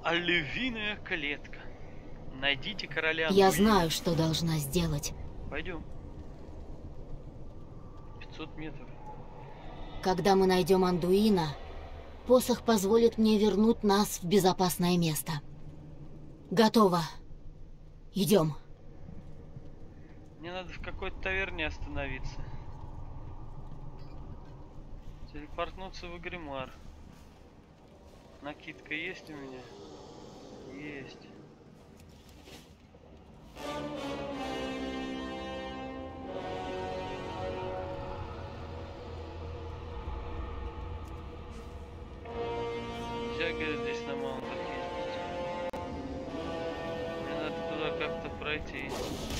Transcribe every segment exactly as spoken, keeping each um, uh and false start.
Львиная клетка. Найдите короля Я Андуина. знаю, что должна сделать. Пойдем. пятьсот метров. Когда мы найдем Андуина, посох позволит мне вернуть нас в безопасное место. Готово. Идем. Мне надо в какой-то таверне остановиться. Телепортнуться в Гримуар. Накидка есть у меня? Есть. Нельзя, говорит, здесь на маунтах ездить. Мне надо туда как-то пройти.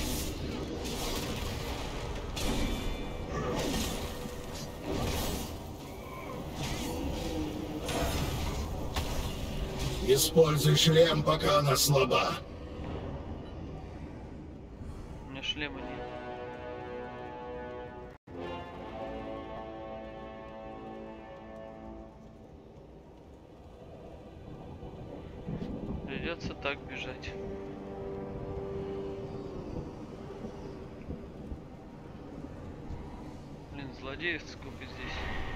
Используй шлем, пока она слаба. У меня шлема нет. Придется так бежать. Блин, злодеев сколько здесь.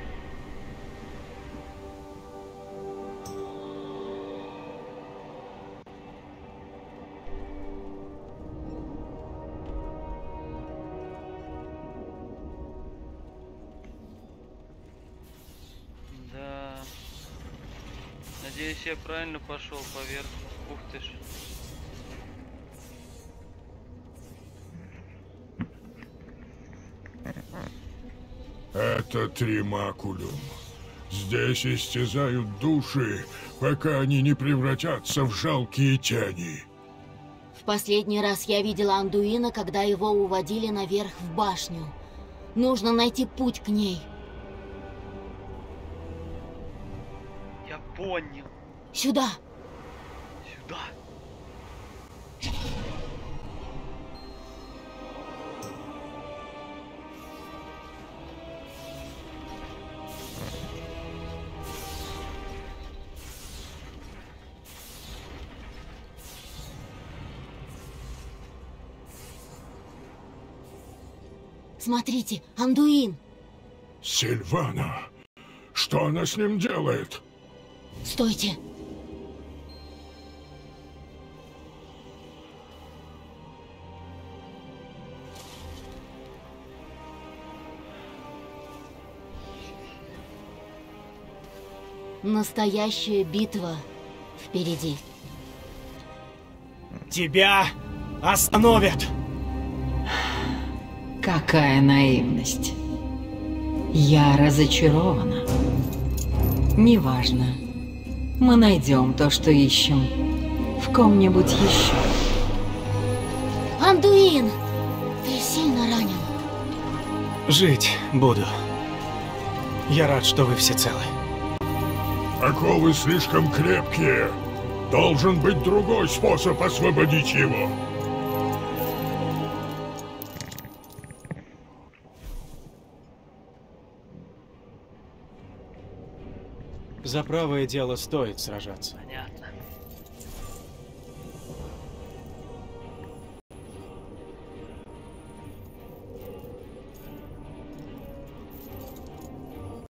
Да. Надеюсь, я правильно пошел поверх. Ух ты ж. Это Тримакулюм. Здесь истязают души, пока они не превратятся в жалкие тени. В последний раз я видела Андуина, когда его уводили наверх в башню. Нужно найти путь к ней. Я понял. Сюда! Сюда. Смотрите, Андуин! Сильвана! Что она с ним делает? Стойте! Настоящая битва впереди. Тебя остановят! Какая наивность. Я разочарована. Неважно. Мы найдем то, что ищем. В ком-нибудь еще. Андуин! Ты сильно ранен. Жить буду. Я рад, что вы все целы. Оковы слишком крепкие. Должен быть другой способ освободить его. За правое дело стоит сражаться. Понятно.